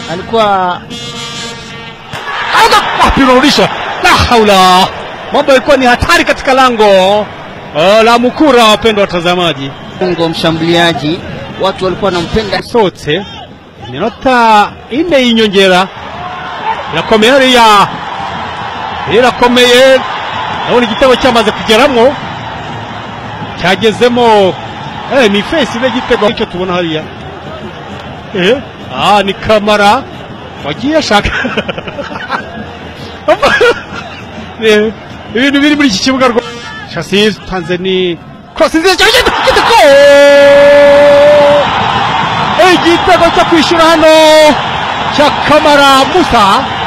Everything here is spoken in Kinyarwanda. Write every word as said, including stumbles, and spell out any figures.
alikuwa apirudisha la haula, mambo yalikuwa ni hatari katika lango uh, la Mukura. Wapendwa watazamaji, Mungo mshambuliaji watu walikuwa wanampenda sote. Minota ine inyongera irakomeye ya irakomeye naho igitego cyamaze kugeramo cyagezemo eh ni face ile gitego cyo tubona hariya eh ah ni Kamara wagiye shaka ibintu biri muri iki kibuga rwo Chassis Tanzania cross is igitego igitego cyo kwishura hano cya Kamara Musa.